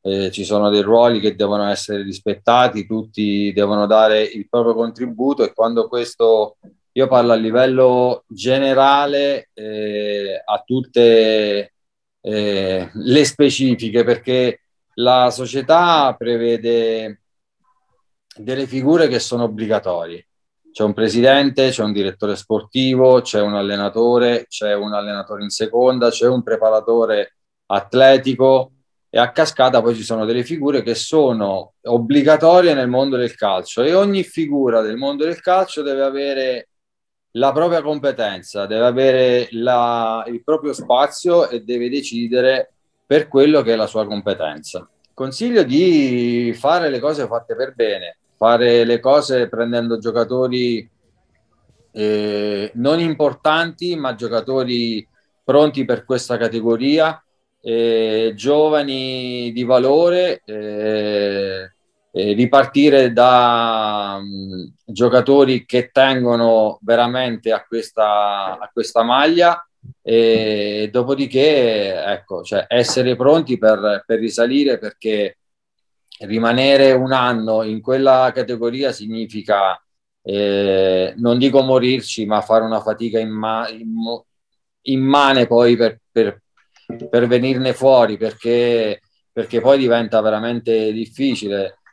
ci sono dei ruoli che devono essere rispettati, tutti devono dare il proprio contributo e quando questo, io parlo a livello generale, a tutte le specifiche, perché la società prevede delle figure che sono obbligatorie. C'è un presidente, c'è un direttore sportivo, c'è un allenatore in seconda, c'è un preparatore atletico e a cascata poi ci sono delle figure che sono obbligatorie nel mondo del calcio e ogni figura del mondo del calcio deve avere la propria competenza, deve avere il proprio spazio e deve decidere per quello che è la sua competenza. Consiglio di fare le cose fatte per bene, fare le cose prendendo giocatori non importanti, ma giocatori pronti per questa categoria, giovani di valore, ripartire da giocatori che tengono veramente a questa maglia e dopodiché ecco, cioè essere pronti per risalire perché rimanere un anno in quella categoria significa non dico morirci, ma fare una fatica immane poi per venirne fuori, perché poi diventa veramente difficile.